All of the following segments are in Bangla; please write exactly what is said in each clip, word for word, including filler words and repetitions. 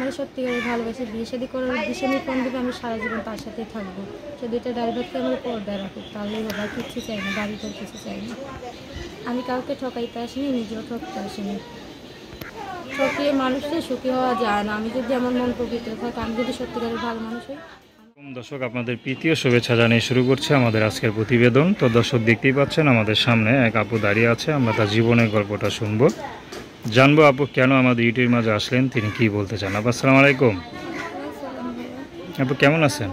আমার সত্যিকারের ভালোবাসে, বিয়ে শাদী করার উদ্দেশ্যে নিয়ে ফোন দিবে, আমি সারা জীবন তার সাথেই থাকবো। সে দুইটা ড্রাইভারকে আমার পর্দায় রাখুক, তাহলেই হবে, আর কিচ্ছু চাই না, বাড়িটার কিছু চাই না। আমি কাউকে ঠকাইতে আসিনি, নিজেও ঠকতে আসিনি। ঠকিয়ে মানুষের সুখী হওয়া যায় না। আমি যদি আমার মন পবিত্র থাকে, আমি যদি সত্যিকারের ভালো মানুষ হই। দর্শক, আপনাদের প্রীতীয় শুভেচ্ছা জানিয়ে শুরু করছে আমাদের আজকের প্রতিবেদন। তো দর্শক, দেখতেই পাচ্ছেন আমাদের সামনে এক আপু দাঁড়িয়ে আছে। আমরা তার জীবনের গল্পটা শুনবো, জানবো আপু কেন আমাদের ইউটিউবের মাঝে আসলেন, তিনি কি বলতে চান। আপু আসসালামু আলাইকুম। আপু কেমন আছেন?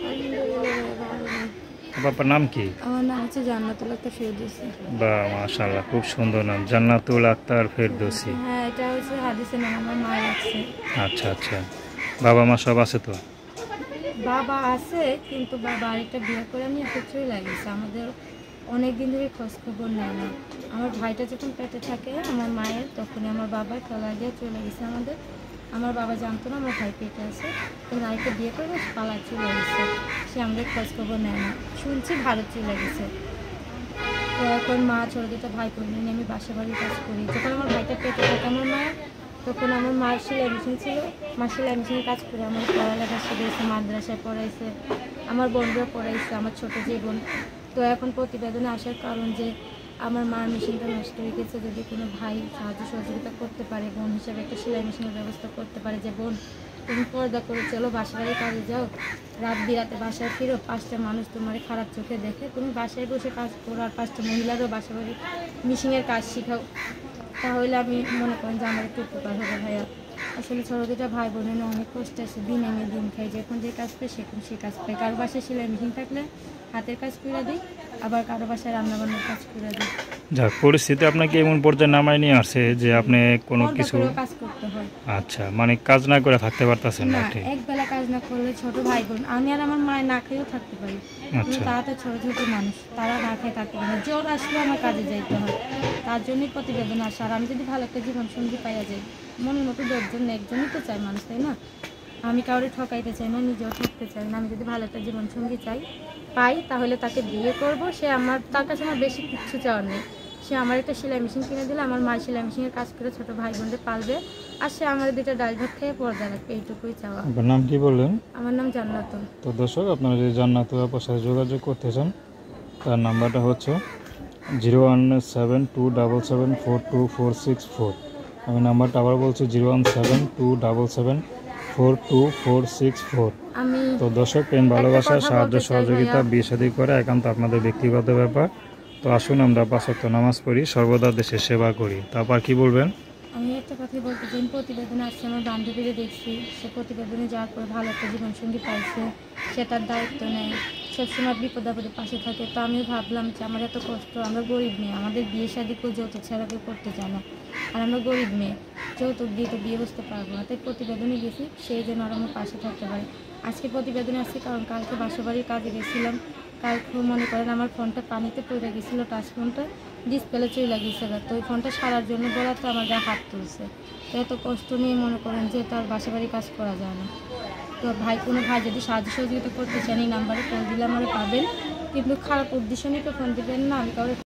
আপু আপনার নাম কি? আমার নাম হচ্ছে জান্নাতুল আক্তার ফেরদৌসী। বাহ, মাশাআল্লাহ, খুব সুন্দর নাম, জান্নাতুল আক্তার ফেরদৌসী। হ্যাঁ, এটা হচ্ছে হাদিসের নাম, আমার মা রাখছে। আচ্ছা আচ্ছা, বাবা মা সব আছে তো? বাবা আছে, কিন্তু বাবা আরেকটা বিয়ে করে আমি একত্রই লাগিয়েছে। আমাদের অনেক দিন ধরে খোঁজ খবর নেয় না। আমার ভাইটা যখন পেটে থাকে আমার মায়ের, তখনই আমার বাবা খেলা দিয়ে চলে গেছে আমাদের। আমার বাবা জানতো না আমার ভাই পেটে আছে, তখন আরেকটা বিয়ে করে পালা চলে গেছে। সে আমাদের খোঁজ খবর নেয় না, শুনছি ভারত চলে গেছে। তো এখন মা ছোটো দুটো ভাই বোন নিয়ে আমি বাসা বাড়ির কাজ করি। যখন আমার ভাইটা পেটে থাকে আমার মায়ের, তখন আমার মার সেলাই মেশিন ছিল, মার সেলাই মেশিনে কাজ করে আমার পড়ালেখা শিখেছে, মাদ্রাসায় পড়াইছে, আমার বোনরা পড়াইছে, আমার ছোটো যে বোন। তো এখন প্রতিবেদনে আসার কারণ যে আমার মার মেশিনটা নষ্ট হয়ে গেছে, যদি কোনো ভাই সাহায্য সহযোগিতা করতে পারে, বোন হিসাবে একটা সেলাই মেশিনের ব্যবস্থা করতে পারে, যে বোন তুমি পর্দা করে চলো, বাসা বাড়ির কাজে যাও, রাত বিরাতে বাসায় ফিরো, পাঁচটা মানুষ তোমার খারাপ চোখে দেখে, তুমি বাসায় বসে কাজ করো, আর পাঁচটা মহিলারও বাসা বাড়ির মেশিনের কাজ শেখাও, তাহলে আমি মনে করেন যে আমার একটু উপকার হবে ভাইয়া। আসলে ছোটো দুটা ভাই বোনের অনেক কষ্ট আছে, দিন আমি দিন খাই, যখন যে কাজ পাই সেখন সে কাজ পাই। কারো বাসায় সেলাই মেশিন থাকলে হাতের কাজ করে দিই, আবার কারো বাসায় রান্নাবান্নার কাজ করে দিই। যাক, পরিস্থিতি আপনাকে এমন পর্যায়ে নামায় নিয়ে আসছে যে আপনি কোনো কিছু কাজ করতে হয়। আচ্ছা, মানে কাজ না করে থাকতে পারতেছেন না? ঠিক, এক বেলা কাজ না করলে ছোট ভাই বোন, আমি আর আমার মায়ের না খেয়েও থাকতে পারি। আচ্ছা, তারা তো ছোট ছোট মানুষ, তারা না খেয়ে থাকতে পারে না, জোর আসলে আমার কাজে যাইতে হয়। তার জন্যই প্রতিবেদন আসা। আর আমি যদি ভালো একটা জীবন সঙ্গী পাইয়া যাই, মনের মতো দশজন একজনই তো চাই মানুষ, তাই না? আমি কাউরে ঠকাইতে চাই না, নিজেও ঠকতে চাই না। আমি যদি ভালো একটা জীবন সঙ্গী চাই পাই, তাহলে তাকে বিয়ে করব। সে আমার, তার কাছে আমার বেশি কিচ্ছু চাওয়ার নেই। সে আমার একটা সেলাই মেশিন কিনে দিলে, আমার মায়ের সেলাই মেশিনের কাজ করে ছোটো ভাই বোনদের পালবে, আর সে আমার দুটো ডাল ভাত খেয়ে পর্দা রাখবে, এইটুকুই চাওয়া। আপনার নাম কি বললেন? আমার নাম জান্নাতুল। তো দর্শক, আপনারা যদি জান্নাতুল আপুর সাথে যোগাযোগ করতে চান, তার নাম্বারটা হচ্ছে zero one seven two double seven four two four six four. আমি নাম্বারটা আবার বলছি, zero one seven two double seven four two four six four. তো দর্শক, প্রেম ভালোবাসা সাহায্য সহযোগিতা বিয়ে শাদী করে একান্ত আপনাদের ব্যক্তিগত ব্যাপার। তো আসুন আমরা পাঁচ ওয়াক্ত নামাজ পড়ি, সর্বদা দেশের সেবা করি। তারপর কি বলবেন? আমি একটা কথাই বলতে চাই, প্রতিবেদনে আসছে আমার বান্ধবীরে দেখছি, সে প্রতিবেদনে যাওয়ার পর ভালো একটা জীবনসঙ্গী পাইছে, সে তার দায়িত্ব নেয়, সবসময় বিপদ আপদে পাশে থাকে। তো আমিও ভাবলাম যে আমার এত কষ্ট, আমরা গরিব মেয়ে, আমাদের বিয়ে শাদী কেউ যৌতুক ছাড়া কেউ করতে চায় না, আর আমরা গরিব মেয়ে, যৌতুক দিয়ে তো বিয়ে বসতে পারবো না। তাই প্রতিবেদনে গেছি, সেই জন্য আর আমার পাশে থাকতে পারে। আজকে প্রতিবেদনে আসছি কারণ কালকে বাসাবাড়ির কাজে গেছিলাম, কালকে মনে করেন আমার ফোনটা পানিতে পড়ে গেছিলো, টাচ ফোনটা ডিসপ্লে চলে গেছিল। তো ওই ফোনটা সারার জন্য বলাতে আমার গায়ে হাত তুলছে। তো এত কষ্ট নিয়ে মনে করেন যে তার বাসা বাড়ি কাজ করা যায় না। তো ভাই, কোনো ভাই যদি সাহায্য সহযোগিতা করতে চান, এই নাম্বারে ফোন দিলে আমার পাবেন, কিন্তু খারাপ উদ্দেশ্য নিয়ে তো ফোন দেবেন না। আমি কাউকে